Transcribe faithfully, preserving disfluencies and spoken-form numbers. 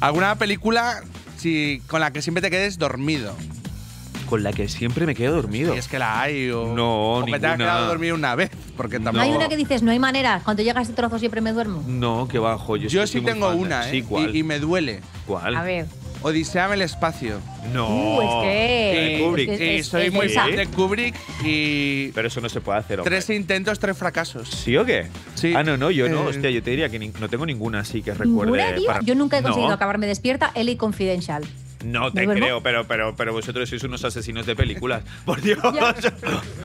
¿Alguna película si, con la que siempre te quedes dormido? Con la que siempre me quedo dormido. Si es que la hay, o, No, o que te has ninguna. quedado dormido una vez. Porque No. tampoco. No hay una que dices, no hay manera. Cuando llega este trozo siempre me duermo. No, que bajo. Yo, Yo es que sí soy muy tengo fan de- una, ¿eh? Sí, ¿cuál? Y, y me duele. ¿Cuál? A ver. Odisea en el espacio. No. Uh, es que. Y- Kubrick. es que y es- soy es muy densa. fan de Kubrick y. Pero eso no se puede hacer, hombre. Tres intentos, tres fracasos. ¿Sí o qué? Sí. Ah, no, no, yo no. Eh, Hostia, yo te diría que ni- no tengo ninguna así que recuerde. ¿Ninguna, tío? para- Yo nunca he conseguido No. acabarme despierta. L A Confidential. No te ¿Me duermo? creo, pero, pero, pero vosotros sois unos asesinos de películas. Por Dios. Ya.